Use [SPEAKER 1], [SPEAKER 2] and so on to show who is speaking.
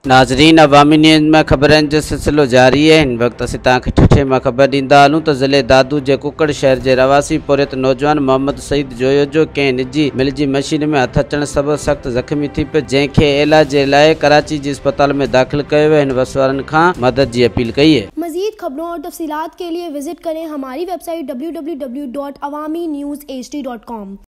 [SPEAKER 1] नाज़रीन, अवामी न्यूज़ में ख़बरनि जो सिलसिलो जारी है। हिन वक्त असीं तव्हांखे ठठे में ख़बर ॾींदा हलूं त ज़िले दादू जे कुकड़ शहर जे रह्वासी पौरियत नौजवान محمد सईद जोयो जो कंहिं निजी मिल जी मशीन में हथ अचण सबबि सख़्त ज़ख़्मी थी पियो, जंहिंखे इलाज जे लाइ कराची जी अस्पताल में दाख़िल कयो वियो। हिन वसवारनि खां मदद जी अपील कई है।
[SPEAKER 2] मज़ीद खबरों और तफसीलात के लिए विजिट करें हमारी वेबसाइट www.awamiNewsHD.com।